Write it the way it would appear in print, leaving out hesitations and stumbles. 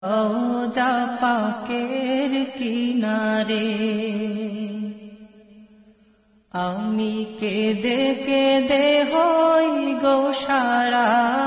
রওজা পাকের কিনারে আমি কেঁদে কেঁদে হই গো সারা